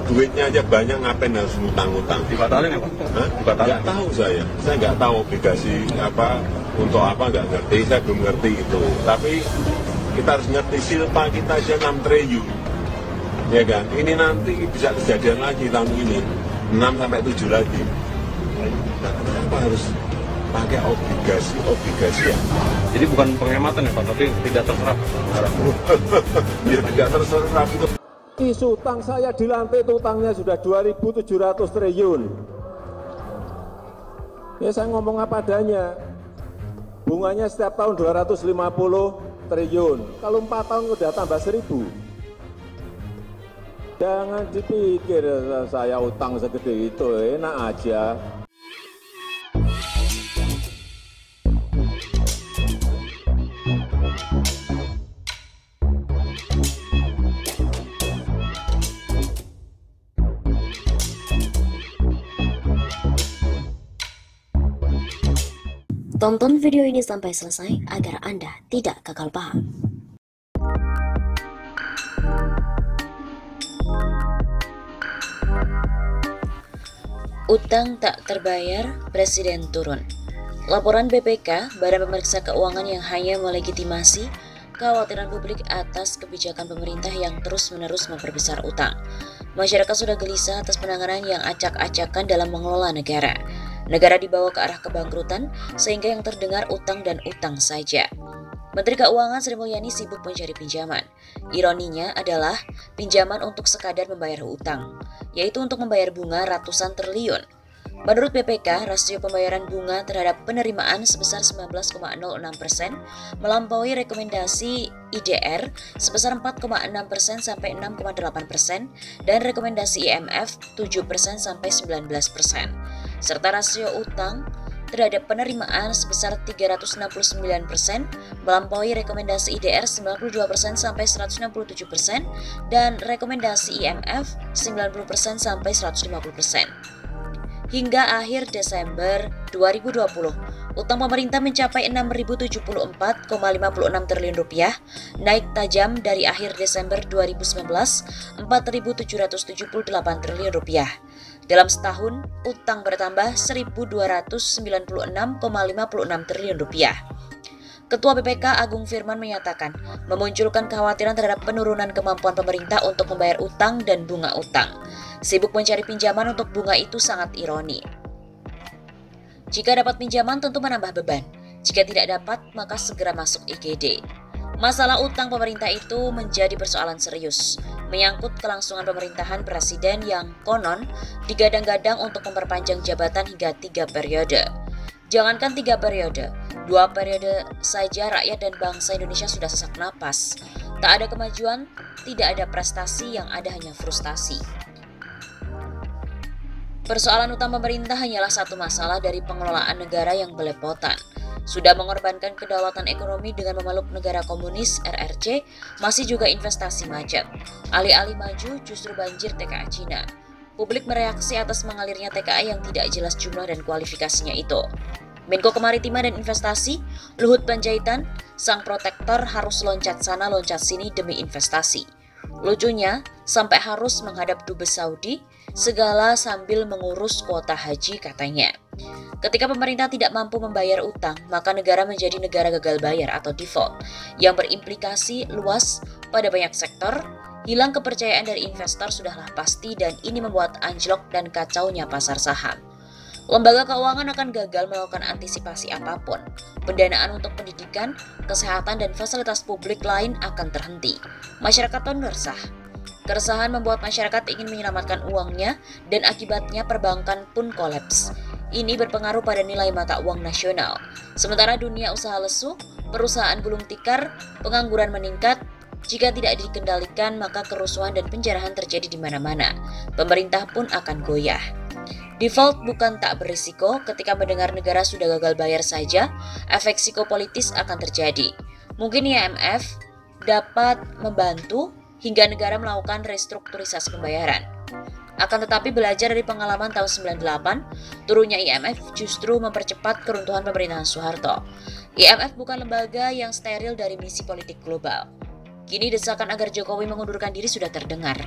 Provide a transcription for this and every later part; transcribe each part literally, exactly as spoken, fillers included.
duitnya aja banyak, ngapain harus ngutang-ngutang? Dibatalin ya Pak? Hah? Dibatalin? Nggak tahu saya, saya nggak tahu obligasi apa untuk apa, nggak ngerti, saya belum ngerti itu. Tapi kita harus ngerti silpa kita aja enam triliun, ya kan? Ini nanti bisa kejadian lagi tahun ini, enam sampai tujuh lagi. Nah, kenapa harus pakai obligasi obligasi ya? Jadi bukan penghematan ya Pak, tapi tidak terserap. Ya tidak terserap itu. Isu utang saya di lantai itu utangnya sudah dua ribu tujuh ratus triliun. Ya saya ngomong apa adanya. Bunganya setiap tahun dua ratus lima puluh triliun. Kalau empat tahun udah tambah seribu. Jangan dipikir saya utang segede itu, enak aja. Tonton video ini sampai selesai agar Anda tidak gagal paham. Utang tak terbayar, Presiden turun. Laporan B P K, Badan Pemeriksa Keuangan yang hanya melegitimasi kekhawatiran publik atas kebijakan pemerintah yang terus-menerus memperbesar utang. Masyarakat sudah gelisah atas penanganan yang acak-acakan dalam mengelola negara. Negara dibawa ke arah kebangkrutan sehingga yang terdengar utang dan utang saja. Menteri Keuangan Sri Mulyani sibuk mencari pinjaman. Ironinya adalah pinjaman untuk sekadar membayar utang, yaitu untuk membayar bunga ratusan triliun. Menurut B P K, rasio pembayaran bunga terhadap penerimaan sebesar sembilan belas koma nol enam persen melampaui rekomendasi I D R sebesar empat koma enam persen sampai enam koma delapan persen dan rekomendasi I M F tujuh persen sampai sembilan belas persen. Serta rasio utang terhadap penerimaan sebesar tiga ratus enam puluh sembilan persen melampaui rekomendasi I D R sembilan puluh dua persen sampai seratus enam puluh tujuh persen dan rekomendasi I M F sembilan puluh persen sampai seratus lima puluh persen. Hingga akhir Desember dua ribu dua puluh, utang pemerintah mencapai enam ribu tujuh puluh empat koma lima enam triliun rupiah, naik tajam dari akhir Desember dua ribu sembilan belas, empat ribu tujuh ratus tujuh puluh delapan triliun rupiah. Dalam setahun, utang bertambah seribu dua ratus sembilan puluh enam koma lima enam triliun rupiah. Ketua B P K Agung Firman menyatakan, memunculkan kekhawatiran terhadap penurunan kemampuan pemerintah untuk membayar utang dan bunga utang. Sibuk mencari pinjaman untuk bunga itu sangat ironi. Jika dapat pinjaman tentu menambah beban. Jika tidak dapat, maka segera masuk I G D. Masalah utang pemerintah itu menjadi persoalan serius, menyangkut kelangsungan pemerintahan presiden yang konon digadang-gadang untuk memperpanjang jabatan hingga tiga periode. Jangankan tiga periode, dua periode saja rakyat dan bangsa Indonesia sudah sesak napas. Tak ada kemajuan, tidak ada prestasi, yang ada hanya frustasi. Persoalan utang pemerintah hanyalah satu masalah dari pengelolaan negara yang belepotan. Sudah mengorbankan kedaulatan ekonomi dengan memeluk negara komunis R R C, masih juga investasi macet. Alih-alih maju, justru banjir T K A Cina. Publik mereaksi atas mengalirnya T K A yang tidak jelas jumlah dan kualifikasinya itu. Menko Kemaritiman dan Investasi, Luhut Panjaitan, sang protektor harus loncat sana loncat sini demi investasi. Lucunya, sampai harus menghadap Dubes Saudi, segala sambil mengurus kuota haji katanya. Ketika pemerintah tidak mampu membayar utang, maka negara menjadi negara gagal bayar atau default, yang berimplikasi luas pada banyak sektor. Hilang kepercayaan dari investor sudahlah pasti, dan ini membuat anjlok dan kacaunya pasar saham. Lembaga keuangan akan gagal melakukan antisipasi apapun. Pendanaan untuk pendidikan, kesehatan, dan fasilitas publik lain akan terhenti. Masyarakat pun resah. Keresahan membuat masyarakat ingin menyelamatkan uangnya, dan akibatnya perbankan pun kolaps. Ini berpengaruh pada nilai mata uang nasional. Sementara dunia usaha lesu, perusahaan gulung tikar, pengangguran meningkat. Jika tidak dikendalikan, maka kerusuhan dan penjarahan terjadi di mana-mana. Pemerintah pun akan goyah. Default bukan tak berisiko. Ketika mendengar negara sudah gagal bayar saja, efek psikopolitis akan terjadi. Mungkin I M F dapat membantu hingga negara melakukan restrukturisasi pembayaran. Akan tetapi belajar dari pengalaman tahun sembilan puluh delapan, turunnya I M F justru mempercepat keruntuhan pemerintahan Soeharto. I M F bukan lembaga yang steril dari misi politik global. Kini desakan agar Jokowi mengundurkan diri sudah terdengar.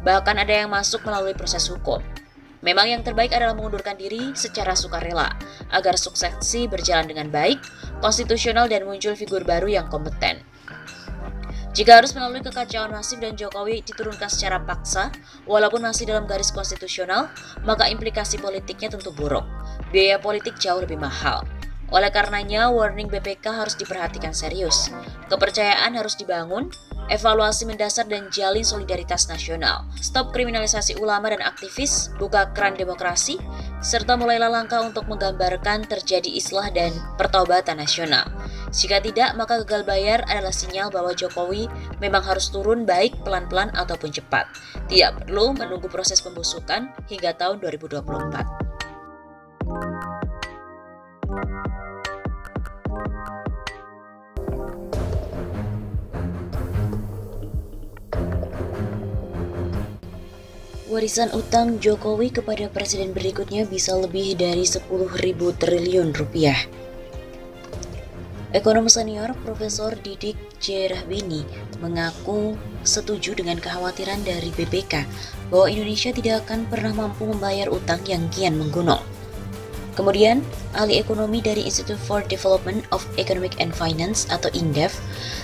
Bahkan ada yang masuk melalui proses hukum. Memang yang terbaik adalah mengundurkan diri secara sukarela, agar suksesi berjalan dengan baik, konstitusional dan muncul figur baru yang kompeten. Jika harus melalui kekacauan masif dan Jokowi diturunkan secara paksa, walaupun masih dalam garis konstitusional, maka implikasi politiknya tentu buruk. Biaya politik jauh lebih mahal. Oleh karenanya, warning B P K harus diperhatikan serius. Kepercayaan harus dibangun, evaluasi mendasar dan jalin solidaritas nasional. Stop kriminalisasi ulama dan aktivis, buka keran demokrasi, serta mulailah langkah untuk menggambarkan terjadi islah dan pertaubatan nasional. Jika tidak, maka gagal bayar adalah sinyal bahwa Jokowi memang harus turun baik pelan-pelan ataupun cepat. Tidak perlu menunggu proses pembusukan hingga tahun dua ribu dua puluh empat. Warisan utang Jokowi kepada presiden berikutnya bisa lebih dari sepuluh ribu triliun rupiah. Ekonom senior Profesor Didik J. Rahbini mengaku setuju dengan kekhawatiran dari B P K bahwa Indonesia tidak akan pernah mampu membayar utang yang kian menggunung. Kemudian, ahli ekonomi dari Institute for Development of Economic and Finance atau INDEF,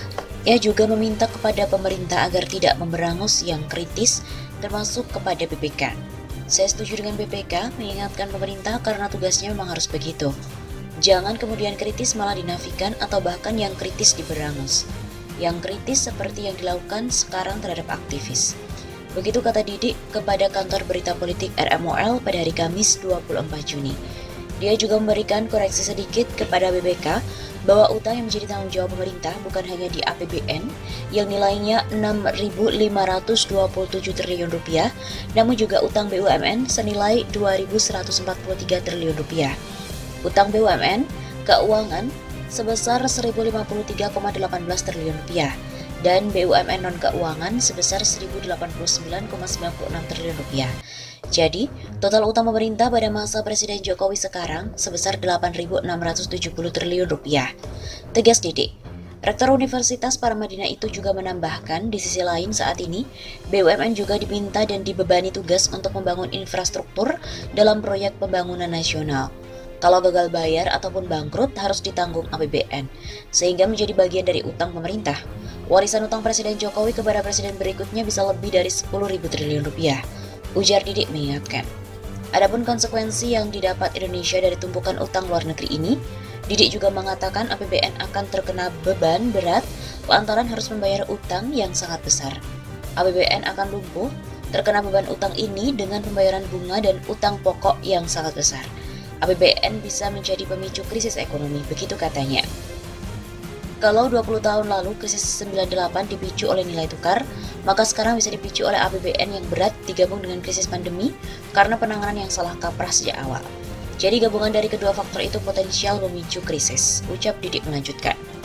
ia juga meminta kepada pemerintah agar tidak memberangus yang kritis termasuk kepada B P K. Saya setuju dengan B P K mengingatkan pemerintah karena tugasnya memang harus begitu. Jangan kemudian kritis malah dinafikan atau bahkan yang kritis diberangus. Yang kritis seperti yang dilakukan sekarang terhadap aktivis. Begitu kata Didik kepada kantor berita politik R M O L pada hari Kamis dua puluh empat Juni. Dia juga memberikan koreksi sedikit kepada B P K bahwa utang yang menjadi tanggung jawab pemerintah bukan hanya di A P B N yang nilainya enam ribu lima ratus dua puluh tujuh triliun rupiah, namun juga utang B U M N senilai dua ribu seratus empat puluh tiga triliun rupiah. Utang B U M N keuangan sebesar seribu lima puluh tiga koma satu delapan triliun rupiah dan B U M N non keuangan sebesar seribu delapan puluh sembilan koma sembilan puluh enam triliun rupiah. Jadi, total utang pemerintah pada masa Presiden Jokowi sekarang sebesar delapan ribu enam ratus tujuh puluh triliun rupiah. Tegas Didik. Rektor Universitas Paramadina itu juga menambahkan di sisi lain saat ini B U M N juga diminta dan dibebani tugas untuk membangun infrastruktur dalam proyek pembangunan nasional. Kalau gagal bayar ataupun bangkrut harus ditanggung A P B N, sehingga menjadi bagian dari utang pemerintah. Warisan utang Presiden Jokowi kepada presiden berikutnya bisa lebih dari sepuluh ribu triliun rupiah. Ujar Didik mengingatkan. Adapun konsekuensi yang didapat Indonesia dari tumpukan utang luar negeri ini, Didik juga mengatakan A P B N akan terkena beban berat lantaran harus membayar utang yang sangat besar. A P B N akan lumpuh terkena beban utang ini dengan pembayaran bunga dan utang pokok yang sangat besar. A P B N bisa menjadi pemicu krisis ekonomi, begitu katanya. Kalau dua puluh tahun lalu krisis sembilan puluh delapan dipicu oleh nilai tukar, maka sekarang bisa dipicu oleh A P B N yang berat digabung dengan krisis pandemi karena penanganan yang salah kaprah sejak awal. Jadi gabungan dari kedua faktor itu potensial memicu krisis, ucap Didik melanjutkan.